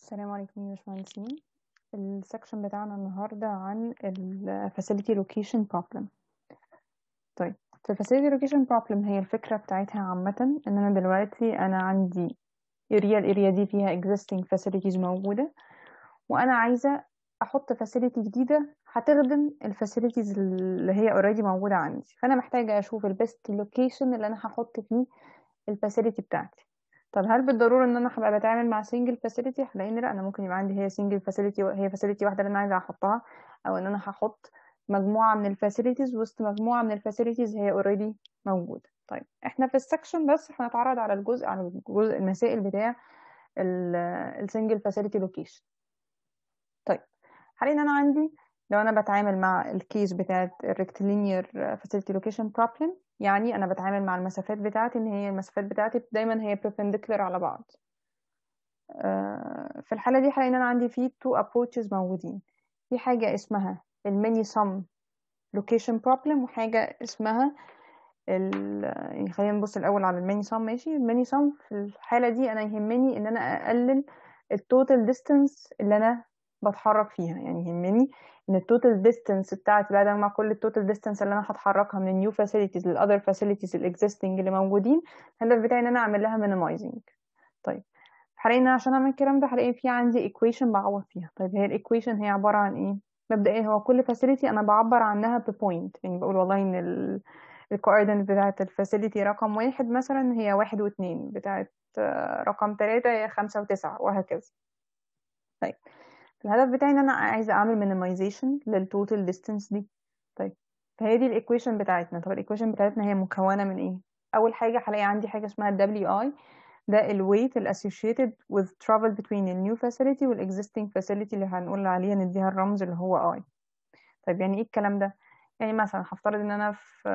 السلام عليكم يا باشمهندسين. السكشن بتاعنا النهاردة عن ال Facility Location Problem. طيب، في Facility Location Problem هي الفكرة بتاعتها عامة ان انا دلوقتي عندي الاريا دي فيها existing facilities موجودة، وانا عايزة احط facility جديدة هتخدم ال facilities اللي هي already موجودة عندي، فانا محتاجة اشوف ال best location اللي انا هحط فيه ال facility بتاعتي. طب هل بالضرورة ان انا هبقى بتعامل مع single facility؟ هلاقي ان لا، انا ممكن يبقى عندي هي single facility، هي facility واحدة اللي انا عايزة احطها، او ان انا هحط مجموعة من الفاسيلتيز وسط مجموعة من الفاسيلتيز هي already موجودة. طيب احنا في السكشن بس هنتعرض على الجزء المسائل بتاع السنجل فاسيلتي لوكيشن. طيب حاليا انا عندي، لو انا بتعامل مع الكيس بتاعت الريكتيلينير فاسيلتي لوكيشن بروبلم، يعني انا بتعامل مع المسافات بتاعتي ان هي المسافات بتاعتي دايما هي perpendicular على بعض. في الحالة دي هلاقي ان انا عندي فيه two approaches موجودين. في حاجة اسمها الميني sum location problem، وحاجة اسمها يعني خلينا نبص الاول على الميني sum. ماشي، الميني sum في الحالة دي انا يهمني ان انا اقلل التوتال ديستانس اللي انا بتحرك فيها، يعني يهمني ان التوتال ديستانس بتاعتي بعد ما كل التوتال ديستانس اللي انا هتحركها من النيو فاسيلتيز للاذر فاسيلتيز الاكزيستنج اللي موجودين، الهدف بتاعي ان انا اعمل لها مينيمايزنج. طيب هلاقي عشان اعمل الكلام ده هلاقي في عندي ايكويشن بعوض فيها. طيب هي الايكويشن هي عباره عن ايه؟ مبدئيا هو كل فاسيلتي انا بعبر عنها ببوينت، يعني بقول والله ان الكوردينت بتاعت الفاسيلتي رقم 1 مثلا هي 1 و2، بتاعت رقم 3 هي 5 و9، وهكذا. طيب الهدف بتاعي ان انا عايزه اعمل مينيمايزيشن للتوتال ديستانس دي. طيب فهي دي الايكويشن بتاعتنا. طب الايكويشن بتاعتنا هي مكونه من ايه؟ اول حاجه هلاقي عندي حاجه اسمها WI، ده ال weight associated with travel between the new facility وال existing facility اللي هنقول عليها نديها الرمز اللي هو I. طيب يعني ايه الكلام ده؟ يعني مثلا هفترض ان انا في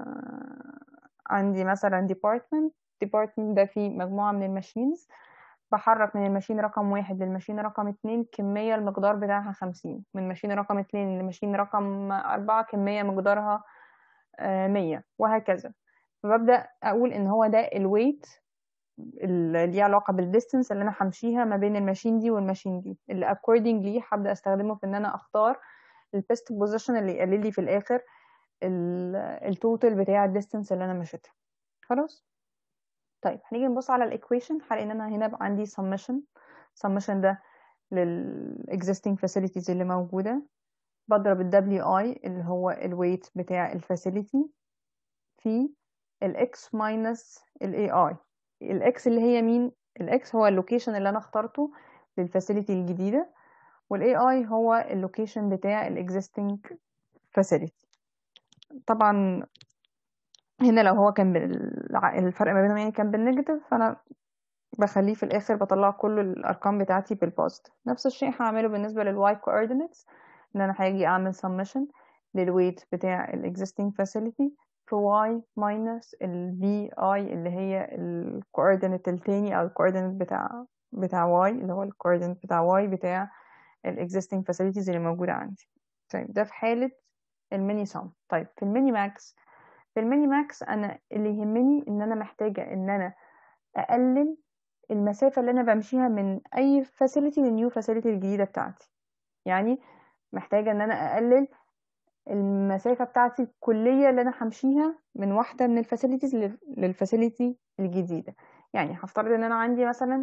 عندي مثلا department ده فيه مجموعة من الماشينز، بحرك من الماشين رقم 1 للماشين رقم 2 كمية المقدار بتاعها 50، من ماشين رقم 2 لماشين رقم 4 كمية مقدارها 100، وهكذا. فببدأ أقول إن هو ده الويت اللي ليه علاقة بالديستنس اللي أنا همشيها ما بين الماشين دي والماشين دي، اللي accordingly هبدأ أستخدمه في إن أنا أختار البيست بوزيشن اللي يقلل لي في الآخر التوتال بتاع الديستنس اللي أنا مشيتها. خلاص. طيب هنيجي نبص على الايكويشن، هلاقي ان انا هنا بقى عندي summation ده لل existing facilities اللي موجودة، بضرب ال WI اللي هو الويت بتاع الفاسيلتي في ال X minus ال AI. ال X اللي هي مين؟ ال X هو اللوكيشن اللي انا اخترته للفاسيلتي الجديدة، وال AI هو اللوكيشن بتاع ال existing facility. طبعا هنا لو هو كان الفرق ما بينهم يعني كان بالنيجاتيف، فانا بخليه في الاخر بطلع كل الارقام بتاعتي بالبوزيتيف. نفس الشيء هعمله بالنسبه للواي coordinates، ان انا هاجي اعمل summation للويت بتاع ال existing facility في y minus ال vi اللي هي ال coordinate التاني او ال coordinate بتاع y اللي هو ال coordinate بتاع y بتاع ال existing facilities اللي موجوده عندي. طيب ده في حاله الميني سم. طيب في الميني ماكس انا اللي يهمني ان انا محتاجه ان انا اقلل المسافة اللي أنا بمشيها من أي فاسيلتي للنيو فاسيلتي الجديدة بتاعتي. يعني محتاجة إن أنا أقلل المسافة بتاعتي الكلية اللي أنا همشيها من واحدة من الفاسيلتيز للفاسيلتي الجديدة. يعني هفترض إن أنا عندي مثلا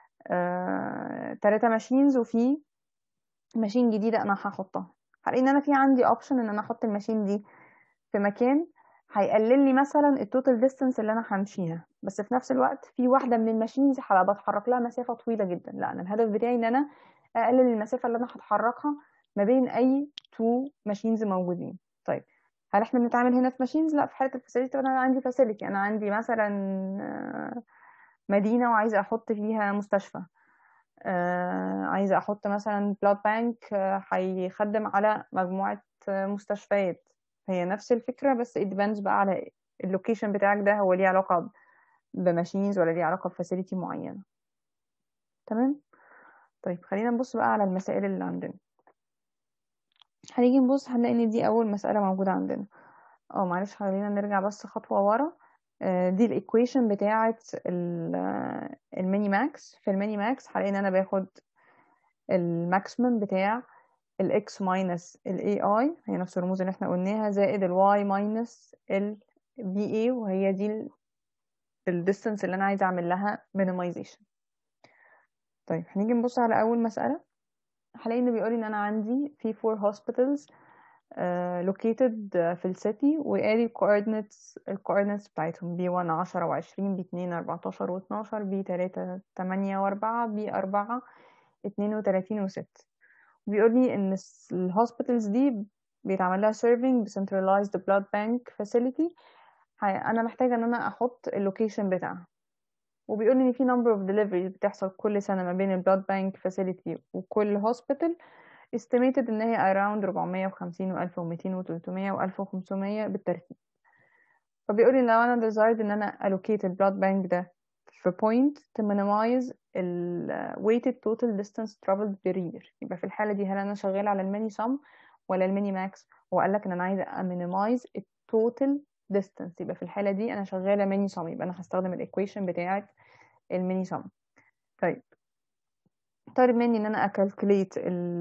3 ماشينز، وفي ماشين جديدة أنا هحطها. هلاقي إن أنا في عندي أوبشن إن أنا أحط الماشين دي في مكان هيقلل لي مثلا التوتال ديستانس اللي انا همشيها، بس في نفس الوقت في واحده من الماشينز هبقى بتحرك لها مسافه طويله جدا. لا، انا الهدف بتاعي ان انا اقلل المسافه اللي انا هتحركها ما بين اي تو ماشينز موجودين. طيب هل احنا بنتعامل هنا في ماشينز؟ لا، في حاله الفاسيلتي انا عندي فاسيلتي، انا عندي مثلا مدينه وعايزه احط فيها مستشفى، عايزه احط مثلا بلاد بانك هيخدم على مجموعه مستشفيات. هي نفس الفكرة، بس it depends بقى على اللوكيشن بتاعك ده هو ليه علاقة بماشينز ولا ليه علاقة بفاسيلتي معينة. تمام. طيب خلينا نبص بقى على المسائل اللي عندنا. هنيجي نبص هنلاقي ان دي اول مسألة موجودة عندنا. معلش خلينا نرجع بس خطوة ورا. دي الايكويشن بتاعة الميني ماكس. في الميني ماكس هلاقي ان انا باخد الماكسيمم بتاع ال x minus ال AI، هي نفس الرموز اللي احنا قلناها، زائد ال y minus ال BA، وهي دي ال distance اللي انا عايزة اعمل لها minimization. طيب هنيجي نبص على اول مسألة. هلاقي انه بيقولي ان انا عندي في 4 hospitals located في السيتي، وادي الكوردينتس بتاعتهم B1 10 و20، B2 14 و12، B3 8 و4، B4 32 و6. بيقول لي ان الهوسبيتالز دي بيتعمل لها serving ب centralized blood bank facility. انا محتاجه ان انا احط اللوكيشن بتاعها، وبيقول لي ان في number of deliveries بتحصل كل سنه ما بين البلاد بانك facility وكل هوسبيتال estimated ان هي around 450 و1200 و300 و1500 بالترتيب. فبيقول لي لو انا desired ان انا allocate البلاد بانك ده في point to minimize ال weighted total distance traveled per year، يبقى في الحالة دي هل انا شغالة على الميني sum ولا الميني ماكس؟ هو قال لك ان انا عايزة minimize ال total distance، يبقى في الحالة دي انا شغالة ميني sum، يبقى انا هستخدم الايكويشن بتاعة الميني sum. طيب طالب مني ان انا اكالكوليت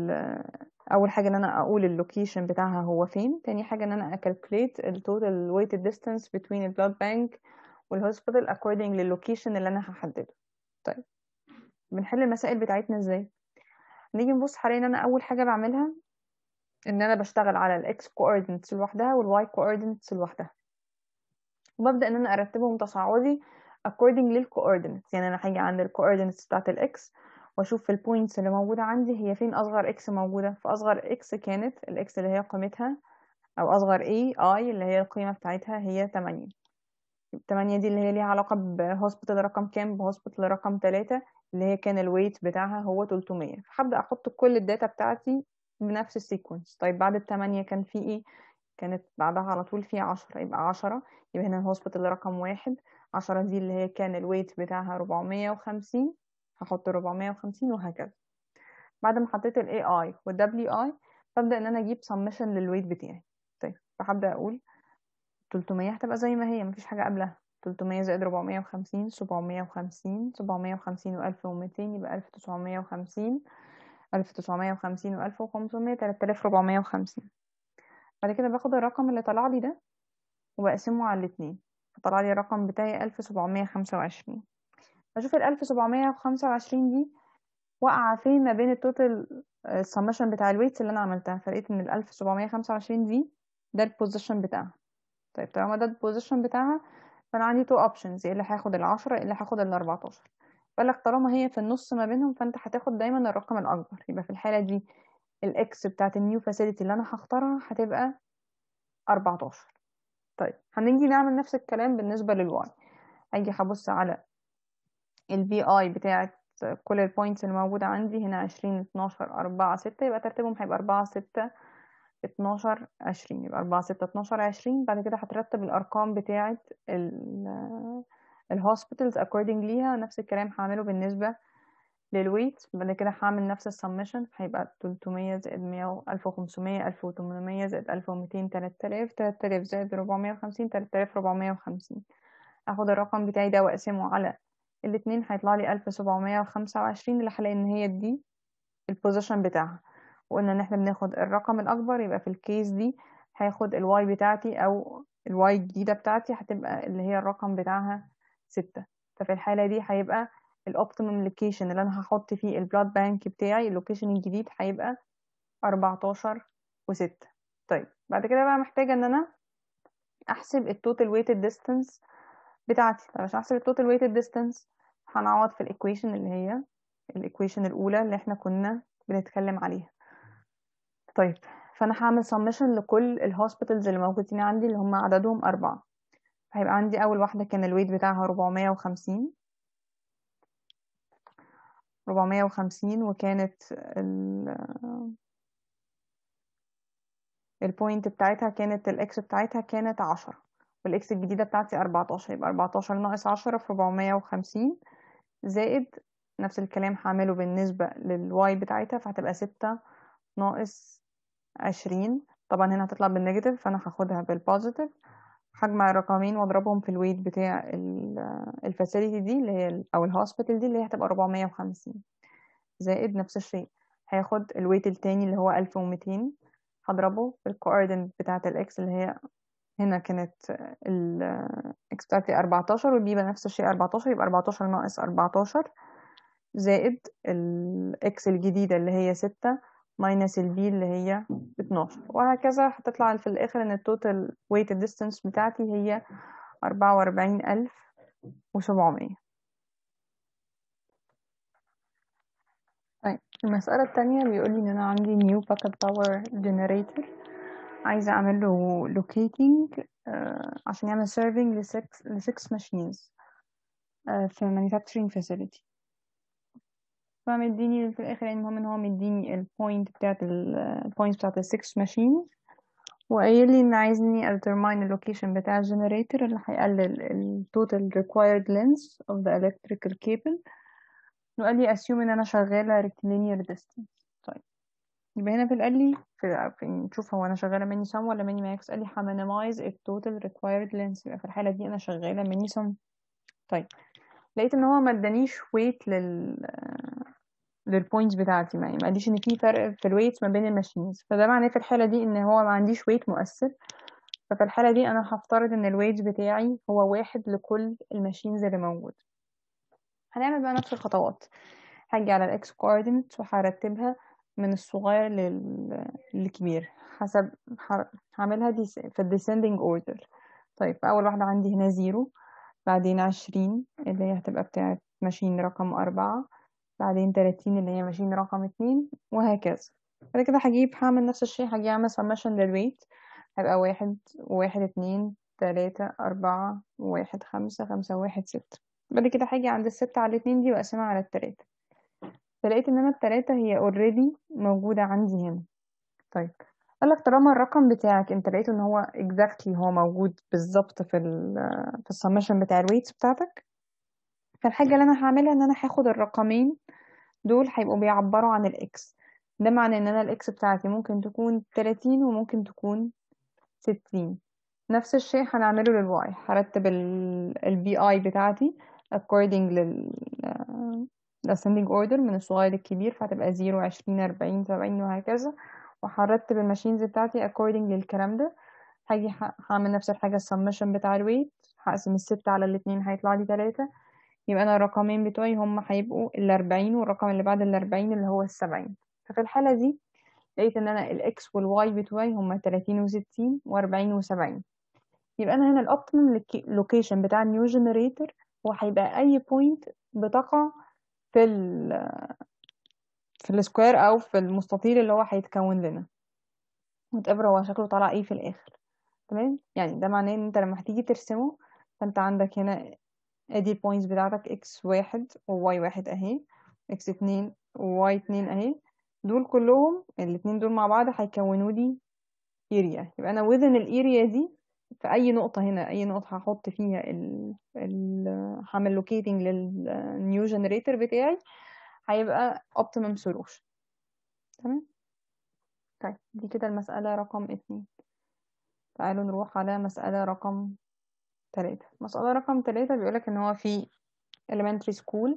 اول حاجه ان انا اقول اللوكيشن بتاعها هو فين، تاني حاجه ان انا اكالكوليت التوتال ويتد ديستانس بين البلاد بانك والهوسبيتال according للوكيشن اللي انا هحدده. طيب بنحل المسائل بتاعتنا ازاي؟ نيجي نبص حاليا ان انا اول حاجه بعملها ان انا بشتغل على الاكس كوردينتس لوحدها والواي كوردينتس لوحدها، وببدا ان انا ارتبهم تصاعدي according للكوردينتس. يعني انا هاجي عند الكوردينتس بتاعت الاكس واشوف البوينتس اللي موجوده عندي هي فين اصغر اكس موجوده. فاصغر اكس كانت الاكس اللي هي قيمتها، او اصغر اي اللي هي القيمه بتاعتها هي 8. 8 دي اللي هي ليها علاقه بهوسبيتال رقم كام؟ بهوسبيتال رقم 3 اللي هي كان الويت بتاعها هو 300. فهبدا احط كل الداتا بتاعتي بنفس السيكونس. طيب بعد ال8 كان في ايه؟ كانت بعدها على طول في 10، يبقى 10 يبقى هنا الهوسبيتال رقم 1. 10 دي اللي هي كان الويت بتاعها 450، هحط 450 وهكذا. بعد ما حطيت ال AI وال WI ببدأ ان انا اجيب summation للويت بتاعي. طيب فهبدأ اقول 300 هتبقى زي ما هي، مفيش حاجة قبلها. 300 زائد 450 750، 750 و1200 يبقى 1950، 1950 و1500 3450. بعد كده باخد الرقم اللي طلع لي ده وبقسمه على الاتنين، فطلع لي الرقم بتاعي 1725. بشوف ال 1725 دي واقعة فين ما بين التوتال السمشن بتاع الويتس اللي انا عملتها، فلقيت ان ال 1725 دي ده البوزيشن بتاعها. طيب طالما ده البوزيشن بتاعها فانا عندي تو اوبشنز، يا اللي هاخد ال10 يا اللي هاخد ال14. قال لك طالما هي في النص ما بينهم فانت هتاخد دايما الرقم الاكبر، يبقى في الحالة دي الاكس بتاعت النيو فاسيلتي اللي انا هختارها هتبقى 14. طيب هنيجي نعمل نفس الكلام بالنسبة للواي. هاجي هبص على البي اي بتاعت كل البوينتس اللي موجودة عندي هنا 20 12 4 6، يبقى ترتيبهم هيبقى 4 6 12 20، يبقى 4 6 12 20. بعد كده هترتب الأرقام بتاعت الهوسبيتالز according ليها. نفس الكلام هعمله بالنسبة للويت. بعد كده هعمل نفس السمشن، هيبقى 300 زائد 100 1500 1800 زائد 1200 3000 3000 زائد 450 3450. اخد الرقم بتاعي ده واقسمه على الاتنين هيطلع لي 1725، اللي هلاقي ان هي دي البوزيشن بتاعها. وقلنا ان احنا بناخد الرقم الاكبر، يبقى في الكيس دي هاخد الواي بتاعتي او الواي الجديدة بتاعتي هتبقى اللي هي الرقم بتاعها 6. ففي الحالة دي هيبقى الاوبتيمم لوكيشن اللي انا هحط فيه البلاد بانك بتاعي اللوكيشن الجديد هيبقى 14 و6. طيب بعد كده بقى محتاجة ان انا احسب التوتال ويتد ديستانس بتاعتي. عشان احسب التوتال ويتد ديستانس هنعوض في الايكويشن اللي هي الايكويشن الاولى اللي احنا كنا بنتكلم عليها. طيب فانا هعمل سمشن لكل الهوسبيتالز اللي موجودين عندي اللي هم عددهم 4. هيبقى عندي اول واحده كان الويت بتاعها 450، وكانت البوينت بتاعتها كانت الاكس بتاعتها كانت 10، والاكس الجديده بتاعتي 14. يبقى 14 ناقص 10 في 450 زائد نفس الكلام هعمله بالنسبة للواي بتاعتها، فهتبقى 6 ناقص 20. طبعا هنا هتطلع بالنيجاتيف فأنا هاخدها بالبوزيتيف. هجمع الرقمين واضربهم في الويت بتاع الفاسيلتي دي اللي هي أو الهوسبيتال دي اللي هي هتبقى 450 زائد نفس الشيء هاخد الويت التاني اللي هو 1200 هضربه في الكوردينت بتاعة الإكس اللي هي هنا كانت الإكس بتاعتي 14 والبي يبقى نفس الشيء 14، يبقى 14 ناقص 14 زائد الإكس الجديدة اللي هي 6 ماينس البي اللي هي 12، وهكذا هتطلع في الآخر إن التوتال ويت ديستانس بتاعتي هي 44700. طيب المسألة التانية بيقولي إن أنا عندي new backup power generator عايزة أعمل له locating عشان يعمل serving ل 6 machines في manufacturing facility. فمديني في الآخر يعني المهم إن هو مديني البوينت بتاعت البوينت بتاعت ال 6 machines، وقايل لي إن عايزني determine اللوكيشن بتاع الجنريتور اللي هيقلل ال total required length of the electrical cable، وقال لي assume إن أنا شغالة rectilinear distance. طيب يبقى هنا قال لي نشوف هو أنا شغالة mini sum ولا mini max. قال لي minimize ال total required length، يبقى في الحالة دي أنا شغالة mini sum. طيب لقيت إن هو ما ادانيش weight للبوينتس بتاعتي، ما قاليش إن في فرق في الويت ما بين الماشينز، فده معناه في الحالة دي إن هو ما عنديش weight مؤثر. ففي الحالة دي أنا هفترض إن الويت بتاعي هو 1 لكل الماشينز اللي موجود. هنعمل بقى نفس الخطوات، هاجي على الإكس coordinates وهرتبها من الصغير للكبير حسب هعملها دي في descending order. طيب أول واحدة عندي هنا 0، بعدين 20 اللي هي هتبقى بتاعة ماشين رقم 4، بعدين 30 اللي هي ماشين رقم 2، وهكذا. بعد كده هعمل نفس الشيء، هاجي أعمل summation للويت، هيبقى 1 1 2 3 4 1 5 5 1 6. بعد كده هاجي عند الستة على الاتنين دي وأقسمها على التلاتة، فلقيت إن أنا التلاتة هي already موجودة عندي هنا. طيب قالك طالما الرقم بتاعك انت لقيته ان هو exactly هو موجود بالظبط في السمشن بتاع الويتس بتاعتك، فالحاجة اللي انا هعملها ان انا هاخد الرقمين دول هيبقوا بيعبروا عن الاكس. ده معنى ان انا الاكس بتاعتي ممكن تكون 30 وممكن تكون 60. نفس الشيء هنعمله للواي، هرتب البي اي بتاعتي according ascending order من الصغير للكبير، فهتبقى 0 20 40 70 وهكذا. وهرتب الماشينز بتاعتي according للكلام ده. هاجي هعمل نفس الحاجة السمشن بتاع الويت، هقسم 6 على الاتنين هيطلع لي 3، يبقى انا الرقمين بتوعي هم هيبقوا 40 والرقم اللي بعد 40 اللي هو 70. ففي الحالة دي لقيت ان انا الاكس والواي بتوعي هم 30 و60 و40 و70. يبقى انا هنا الاوبتيمم لوكيشن بتاع النيو جنريتور هو هيبقى اي بوينت بتقع في في السكوير او في المستطيل اللي هو هيتكون لنا، وتقبر هو شكله طالع ايه في الاخر. تمام، يعني ده معناه ان انت لما هتيجي ترسمه فانت عندك هنا ادي البوينتس بتاعتك اكس 1 وواي 1 اهي، اكس 2 وواي 2 اهي، دول كلهم الاتنين دول مع بعض هيكونوا لي اريا. يبقى انا within الاريا دي في اي نقطة هنا، اي نقطة هحط فيها هعمل لوكيتنج للنيو جنريتور بتاعي هيبقى optimum solution. تمام. طيب دي كده المسألة رقم 2. تعالوا نروح على مسألة رقم 3. مسألة رقم 3 بيقولك ان هو في elementary school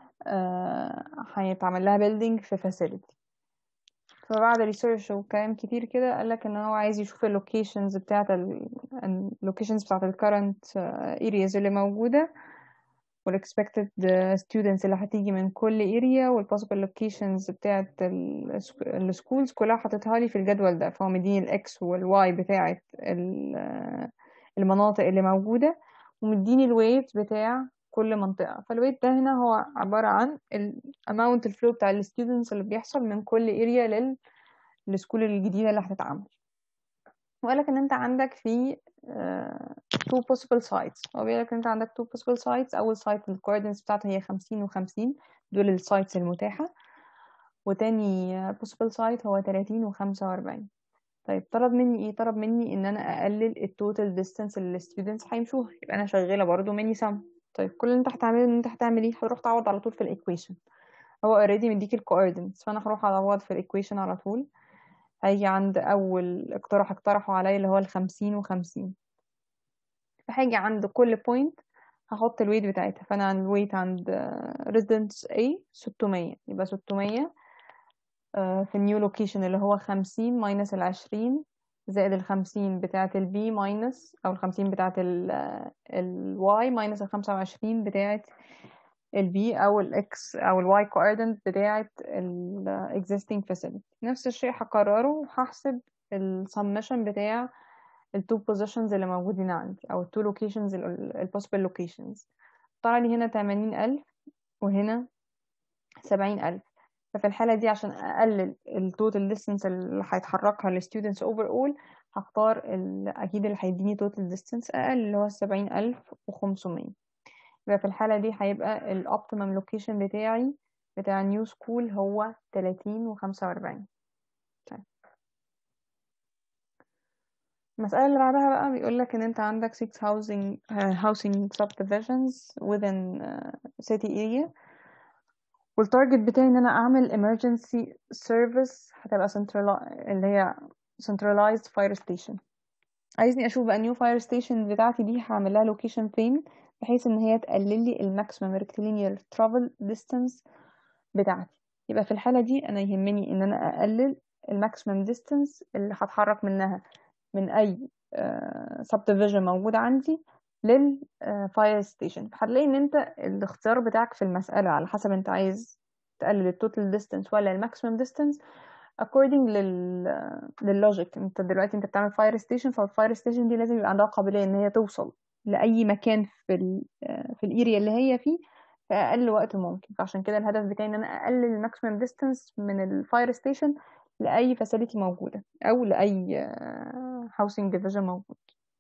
هيتعمل لها building في facility. فبعد ريسيرش وكلام كتير كده قالك ان هو عايز يشوف اللوكيشنز بتاعت اللوكيشنز بتاعت الكرنت areas اللي موجودة، والاكسبكتد students اللي هتيجي من كل area، والpossible locations بتاعت السكولز كلها حاططها لي في الجدول ده. فهو مديني الاكس والواي بتاعت المناطق اللي موجودة، ومديني الويت بتاع كل منطقة. فالويت ده هنا هو عبارة عن amount الفلو بتاع الستودنتس اللي بيحصل من كل area للسكول الجديدة اللي هتتعمل. وقالك ان انت عندك في two possible sites. هو بيقولك ان انت عندك two possible sites. اول سايت الكوردينتس بتاعته هي 50 و50، دول السايتس المتاحة. وتاني possible site هو 30 و45. طيب طلب مني ايه؟ طلب مني ان انا اقلل التوتال ديستانس اللي الستودنتس هيمشوها. يبقى انا شغاله برضو ميني سم. طيب كل اللي انت هتعمله ان انت هتعمل ايه؟ هتروح تعوض على طول في الايكويشن. هو اوريدي مديك الكوردينتس، فانا هروح اعوض في الايكويشن على طول. هيجي عند اول اقتراح اقترحه عليا اللي هو 50 و50، فهاجي عند كل بوينت هحط الويت بتاعتها. فانا الويت عند residence A 600، يبقى 600 في النيو لوكيشن اللي هو 50 ماينس 20 زائد 50 بتاعة البي ماينس، أو 50 بتاعة الواي ماينس 25 بتاعة البي أو الإكس أو الواي coordinate بتاعة existing facility. نفس الشيء هكرره وهحسب السمشن بتاع التو positions اللي موجودين عندي، أو التو locations possible locations. طلع لي هنا 80,000 وهنا 70,000. ففي الحالة دي عشان أقلل التوتال distance اللي هيتحركها للستودنتس overall، هختار أكيد اللي هيديني total distance أقل اللي هو 70,500. يبقى في الحالة دي هيبقى ال optimum location بتاعي بتاع نيو سكول هو 30 و45. طيب المسألة اللي بعدها بقى بيقولك إن أنت عندك 6 housing subdivisions within city area، والتارجت بتاعي ان انا اعمل emergency service هتبقى اللي هي centralized fire station. عايزني اشوف بقى new fire station بتاعتي دي هعمل لها location فين، بحيث ان هي تقلل لي الماكسيمم rectilinear travel distance بتاعتي. يبقى في الحالة دي انا يهمني ان انا اقلل الماكسيمم distance اللي هتحرك منها من اي subdivision موجود عندي للفاير ستيشن. هتلاقي ان انت الاختيار بتاعك في المسألة على حسب انت عايز تقلل التوتال ديستانس ولا الماكسيمم ديستانس according لللوجيك. انت دلوقتي انت بتعمل فاير ستيشن، فالفاير ستيشن دي لازم يبقى عندها قابلية ان هي توصل لأي مكان في الاريا اللي هي فيه في اقل وقت ممكن. فعشان كده الهدف بتاعي ان انا اقلل الماكسيمم ديستانس من الفاير ستيشن لأي فاسيلتي موجودة أو لأي housing division موجود.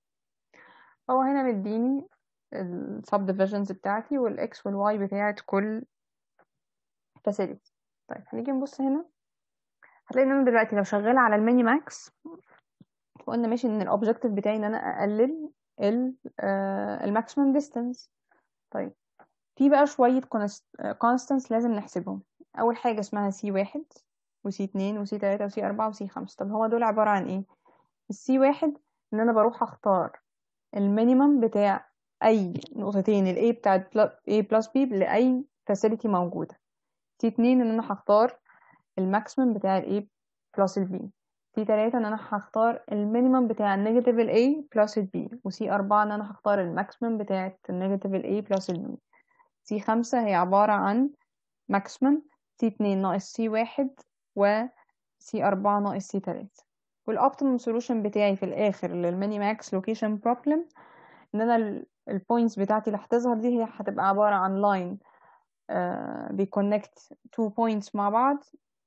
هو هنا مديني ال subdivisions بتاعتي والX والY بتاعت كل facility. طيب هنيجي نبص هنا، هتلاقي ان انا دلوقتي لو شغالة على الميني ماكس، وقلنا ماشي ان الأوبجيكتيف بتاعي ان انا اقلل الماكسيمم ديستانس. طيب في بقى شوية constants لازم نحسبهم. أول حاجة اسمها C1 وC2 وC3 وC4 وC5. طب هو دول عبارة عن ايه؟ C1 ان انا بروح اختار المينيمم بتاع اي نقطتين ال A بتاعت A plus B لأي facility موجودة. C2 ان انا هختار الماكسيمم بتاع ال A plus ال B. C3 ان انا هختار المينيمم بتاع النيجاتيف ال A plus ال B. وC4 ان انا هختار الماكسيمم بتاع النيجاتيف ال A plus ال B. C5 هي عبارة عن ماكسيمم C2 ناقص C1 و C4 ناقص C3. والoptimum solution بتاعي في الآخر للميني ماكس لوكيشن بروبلم ان انا البوينتس بتاعتي اللي هتظهر دي هي هتبقى عبارة عن لاين بيكونكت تو بوينتس مع بعض.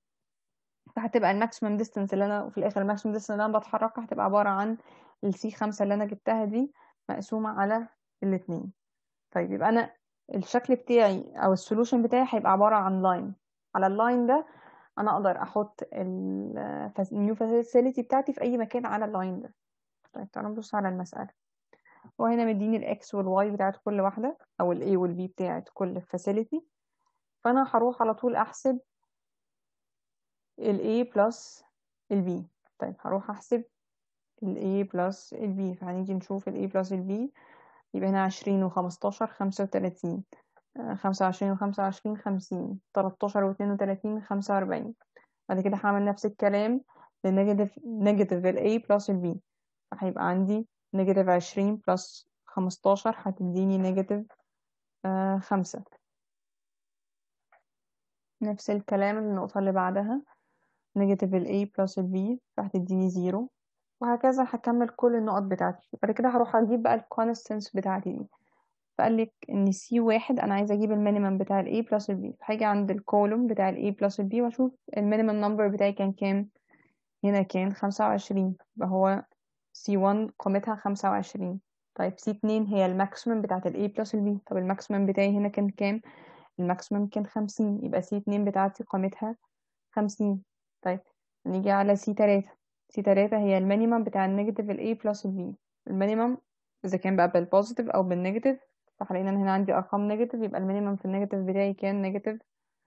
فهتبقى الماكسيمم ديستانس اللي انا، وفي الاخر الماكسيمم ديستانس اللي انا بتحركها هتبقى عبارة عن C5 اللي انا جبتها دي مقسومة على الاتنين. طيب يبقى انا الشكل بتاعي او السولوشن بتاعي هيبقى عبارة عن لاين. على اللاين ده انا اقدر احط النيو فاسيلتي بتاعتي في اي مكان على اللاين ده. طيب تعالوا نبص على المسألة. وهنا مديني الاكس والواي بتاعت كل واحدة، او الاي والبي بتاعت كل فاسيلتي. فانا هروح على طول احسب الاي بلس البي. طيب هروح احسب الاي بلس البي، فهنيجي نشوف الاي بلس البي. يبقى هنا 20 و15 35، 25 و25 50، 13 و32 45. بعد كده هعمل نفس الكلام لنيجاتيف ال A plus ال B. فهيبقى عندي نيجاتيف 20 plus 15 هتديني نيجاتيف 5. نفس الكلام النقطة اللي بعدها نيجاتيف ال A plus ال B فهتديني 0، وهكذا هكمل كل النقط بتاعتي. بعد كده هروح اجيب بقى الكونستنس بتاعتي دي. فقال لك ان C1 انا عايزه اجيب المينيمم بتاع ال A plus ال B. فهاجي عند الكولوم بتاع ال A plus ال B واشوف المينيمم نمبر بتاعي كان كام. هنا كان 25، يبقى هو C1 قيمتها 25. طيب C2 هي الماكسيمم بتاعت ال A plus ال B. طب الماكسيمم بتاعي هنا كان كام؟ الماكسيمم كان 50، يبقى C2 بتاعتي قيمتها 50. طيب نيجي على C3. C3 هي المينيمم بتاع النيجاتيف ال A plus ال B. المينيمم إذا كان بقى بالبوزيتيف أو بالنيجاتيف، فحاليا أنا هنا عندي أرقام نيجاتيف، يبقى المينيمم في النيجاتيف بتاعي كان نيجاتيف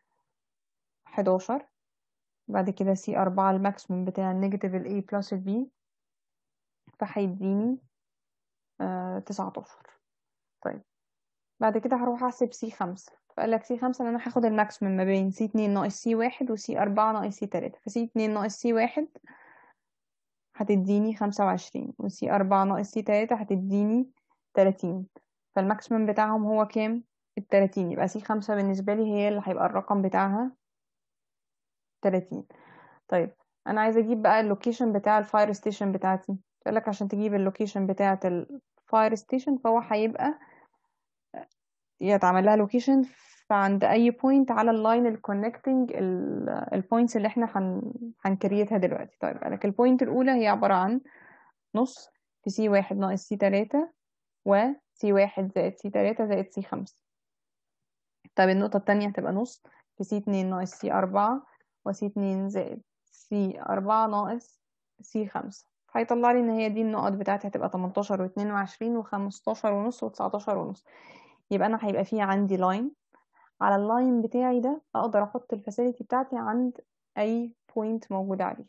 11. بعد كده C4 الماكسيمم بتاع النيجاتيف ال A plus ال B فهيديني 19. طيب بعد كده هروح احسب C5. فقال لك C5 ان انا هاخد الماكسيمم ما بين C2 ناقص C1 و C4 ناقص C3. C2 ناقص C1 هتديني 25 و C4 ناقص C3 هتديني 30. فالماكسيمم بتاعهم هو كام؟ 30. يبقى C5 بالنسبة لي هي اللي هيبقى الرقم بتاعها 30. طيب انا عايزه اجيب بقى اللوكيشن بتاع الفاير ستيشن بتاعتي. قال لك عشان تجيب اللوكيشن بتاعه الفاير ستيشن فهو هيبقى يتعمل لها لوكيشن عند اي بوينت على اللاين الكونكتنج البوينتس اللي احنا هنكريتها دلوقتي. طيب قال لك البوينت الاولى هي عباره عن نص في C1 ناقص C3 و C1 زائد C3 زائد C5. طيب النقطه التانية هتبقى نص في C2 ناقص C4 و C2 زائد C4 ناقص C5. هيطلع لي ان هي دي النقط بتاعتي، هتبقى 18 و22 و15 ونص و19 ونص. يبقى انا هيبقى في عندي لاين، على اللاين بتاعي ده اقدر احط الفاسيلتي بتاعتي عند اي بوينت موجود عليه.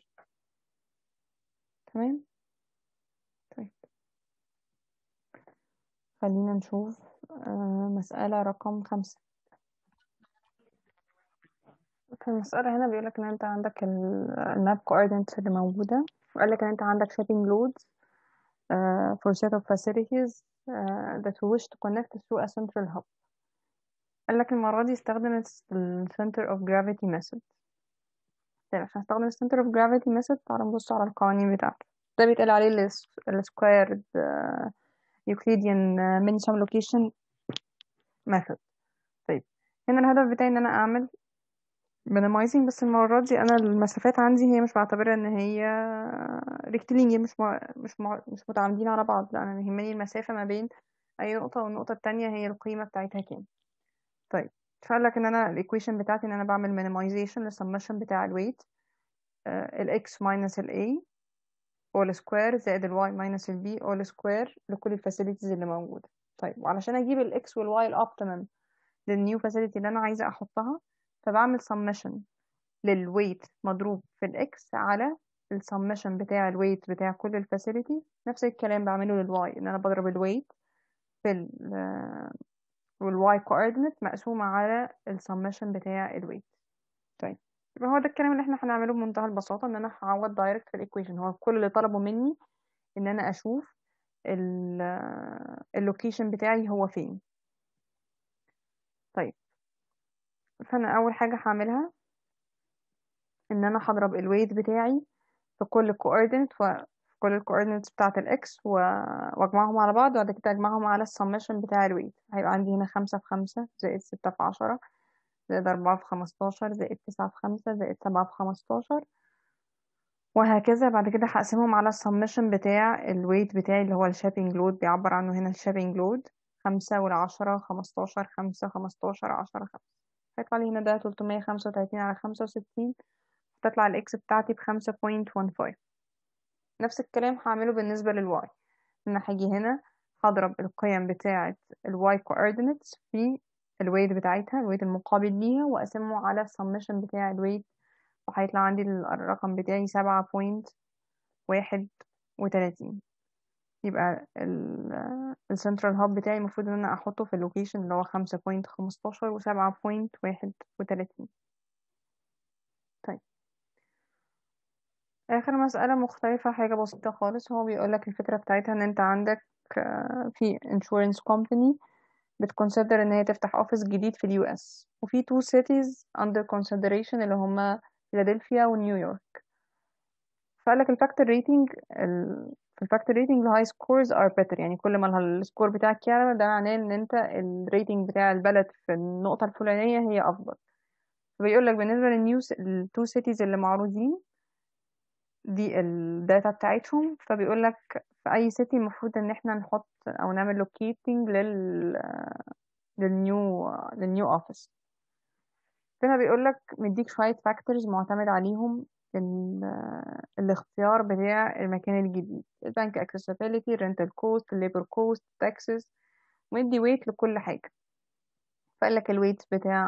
تمام. طيب خلينا نشوف مسألة رقم 5. في المسألة هنا بيقولك ان انت عندك الماب coordinates اللي موجودة، وقالك ان انت عندك shipping loads for set of facilities that you wish to connect through a central hub. قالك المرة دي استخدم ال center of gravity method. طيب عشان استخدم ال center of gravity method تعالى نبص على القوانين بتاعته. ده بيتقال عليه ال squared Euclidean minimum location method. طيب هنا الهدف بتاعي ان انا اعمل minimizing، بس المرة دي انا المسافات عندي هي مش بعتبرها ان هي rectilinear، مش متعامدين على بعض. لا، انا يهمني المسافة ما بين اي نقطة والنقطة التانية هي القيمة بتاعتها كام. طيب فقال لك ان انا الايكويشن بتاعتي ان انا بعمل minimization للسمشن بتاع الويت الاكس minus الاي all square زائد الواي minus البي all square لكل الفاسيلتيز اللي موجودة. طيب وعلشان اجيب الاكس والواي الاوبتيمم للنيو فاسيلتي اللي انا عايزة احطها، فبعمل summation للويت مضروب في الاكس على السمشن بتاع الويت بتاع كل الفاسيلتي. نفس الكلام بعمله للواي، ان انا بضرب الويت في والواي كوردينت مقسومة على السمشن بتاع الويت. طيب يبقى هو ده الكلام اللي احنا هنعمله بمنتهى البساطة، ان انا هعوض دايركت في الايكويشن. هو كل اللي طلبه مني ان انا اشوف اللوكيشن بتاعي هو فين. طيب فانا اول حاجة هعملها ان انا هضرب الويت بتاعي في كل كوردينت كل الكوردينتس بتاعة الإكس واجمعهم على بعض، وبعد كده اجمعهم على السمشن بتاع الويت. هيبقى عندي هنا 5 في 5 زائد 6 في 10 زائد 4 في 15 زائد 9 في 5 زائد 7 في 15 وهكذا. بعد كده هقسمهم على السمشن بتاع الويت بتاعي اللي هو الشابينج لود، بيعبر عنه هنا الشابينج لود 5 والعشرة 15 5 15 10 5. هيطلع لي هنا ده 335 على 65. تطلع الإكس بتاعتي ب5.15. نفس الكلام هعمله بالنسبة للواي، ان هاجي هنا هضرب القيم بتاعة الواي coordinates في الويت بتاعتها، الويت المقابل ليها، واقسمه على السمشن بتاع الويت، وهيطلع عندي الرقم بتاعي 7.31. يبقى السنترال هاب بتاعي المفروض ان انا احطه في اللوكيشن اللي هو 5.15 و 7.31. طيب آخر مسألة مختلفة، حاجة بسيطة خالص. هو بيقولك الفكرة بتاعتها ان انت عندك في insurance company بتconsider ان هي تفتح office جديد في اليو اس، وفي two cities under consideration اللي هما فيلادلفيا ونيويورك. فقالك الفاكتور ريتنج في الفاكتور ريتنج الهاي سكورز ار better، يعني كل ما السكور بتاعك يعلى ده معناه ان انت الريتنج بتاع البلد في النقطة الفلانية هي افضل. فبيقولك بالنسبة للنيو التو cities اللي معروضين دي الداتا بتاعتهم، فبيقولك في اي سيتي المفروض ان احنا نحط او نعمل لوكيتنج للنيو اوفيس. فهنا بيقولك مديك شوية فاكتورز معتمد عليهم الاختيار بتاع المكان الجديد: البنك accessibility، rental cost، labor cost، taxes، ومدي weight لكل حاجة. فقالك الويت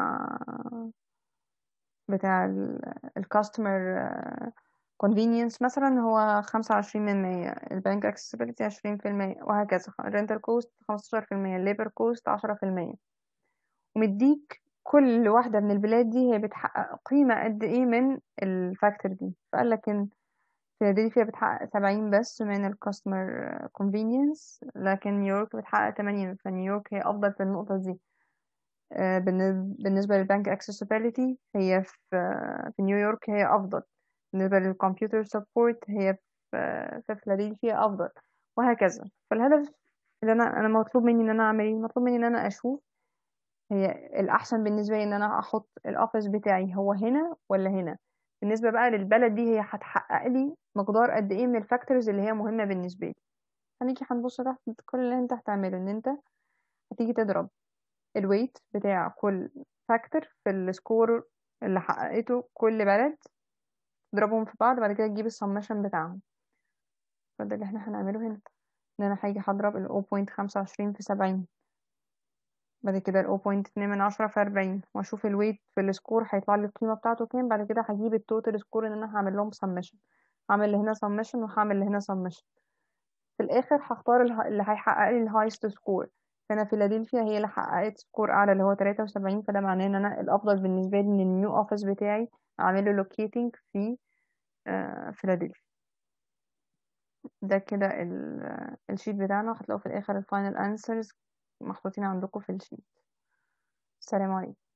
بتاع الكاستمر convenience مثلا هو 25%، البنك accessibility 20%، وهكذا. rental cost 15%، labor cost 10%. ومديك كل واحدة من البلاد دي هي بتحقق قيمة قد ايه من الفاكتور دي. فقال لك ان فيلادلفيا بتحقق 70 بس من الكاستمر convenience، لكن نيويورك بتحقق 80، فنيويورك هي أفضل في النقطة دي. بالنسبة للبنك accessibility هي في نيويورك هي أفضل. بالنسبة للكمبيوتر سبورت هي في فيلادلفيا أفضل، وهكذا. فالهدف اللي أنا مطلوب مني إن أنا أعمل إيه؟ مطلوب مني إن أنا أشوف هي الأحسن بالنسبة لي إن أنا أحط الأوفيس بتاعي هو هنا ولا هنا. بالنسبة بقى للبلد دي هي هتحقق لي مقدار قد إيه من الفاكتورز اللي هي مهمة بالنسبة لي. هنيجي هنبص تحت، كل اللي انت هتعمله ان انت هتيجي تضرب الويت بتاع كل فاكتور في السكور اللي حققته كل بلد، تضربهم في بعض، بعد كده تجيب السمشن بتاعهم. فده اللي احنا هنعمله هنا، ان انا هاجي هضرب ال 0.25 في 70، بعد كده ال 0.2 في 40، واشوف الويت في السكور هيطلع لي القيمة بتاعته كام. بعد كده هجيب التوتال سكور ان انا هعمل لهم سمشن، هعمل هنا سمشن وهعمل هنا سمشن. في الاخر هختار اللي هيحقق لي الهايست سكور. فانا فيلادلفيا هي اللي حققت سكور اعلى اللي هو 73، فده معناه ان انا الافضل بالنسبه لي ان النيو اوفيس بتاعي اعمله لوكيتنج في فيلادلفيا. ده كده الشيت بتاعنا، هتلاقوا في الاخر الفاينل انسرز محطوطين عندكم في الشيت. السلام عليكم.